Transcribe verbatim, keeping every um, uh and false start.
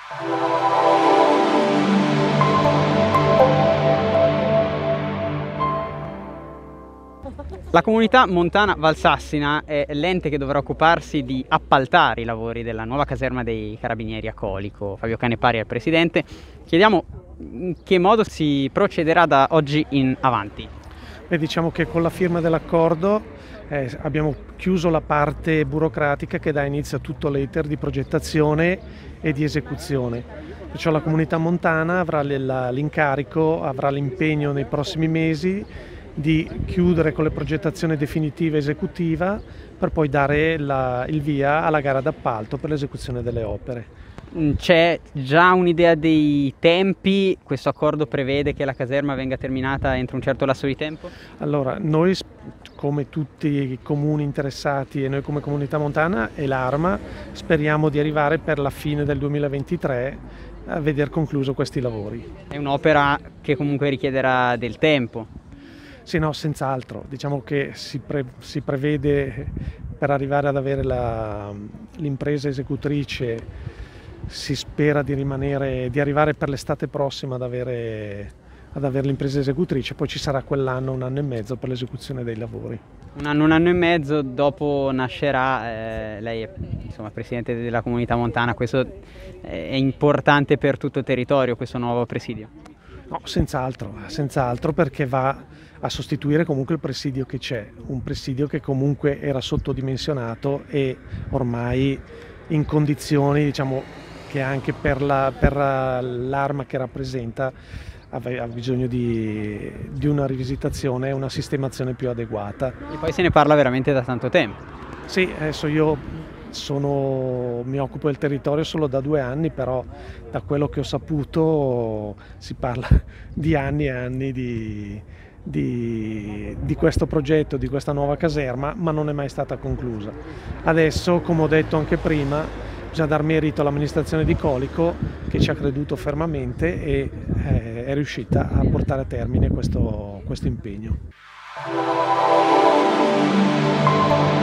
La comunità montana Valsassina è l'ente che dovrà occuparsi di appaltare i lavori della nuova caserma dei Carabinieri a Colico. Fabio Canepari è il presidente. Chiediamo in che modo si procederà da oggi in avanti. Beh, diciamo che con la firma dell'accordo eh, abbiamo chiuso la parte burocratica che dà inizio a tutto l'iter di progettazione e di esecuzione. Perciò la comunità montana avrà l'incarico, avrà l'impegno nei prossimi mesi di chiudere con le progettazioni definitiva e esecutiva per poi dare la, il via alla gara d'appalto per l'esecuzione delle opere. C'è già un'idea dei tempi? Questo accordo prevede che la caserma venga terminata entro un certo lasso di tempo? Allora, noi come tutti i comuni interessati e noi come comunità montana e l'Arma speriamo di arrivare per la fine del duemilaventitré a veder concluso questi lavori. È un'opera che comunque richiederà del tempo. Sì, no, senz'altro. Diciamo che si, pre, si prevede per arrivare ad avere l'impresa esecutrice, si spera di rimanere, di arrivare per l'estate prossima ad avere, ad avere l'impresa esecutrice, poi ci sarà quell'anno, un anno e mezzo per l'esecuzione dei lavori. Un anno, un anno e mezzo dopo nascerà, eh, lei è insomma, presidente della comunità montana, questo è importante per tutto il territorio, questo nuovo presidio? No, senz'altro, senz'altro perché va a sostituire comunque il presidio che c'è, un presidio che comunque era sottodimensionato e ormai in condizioni, diciamo, che anche per l'Arma che rappresenta ha bisogno di, di una rivisitazione e una sistemazione più adeguata. E poi se ne parla veramente da tanto tempo. Sì, adesso io sono, mi occupo del territorio solo da due anni, però da quello che ho saputo si parla di anni e anni di, di, di questo progetto, di questa nuova caserma, ma non è mai stata conclusa. Adesso, come ho detto anche prima, bisogna dar merito all'amministrazione di Colico che ci ha creduto fermamente e eh, è riuscita a portare a termine questo, questo impegno.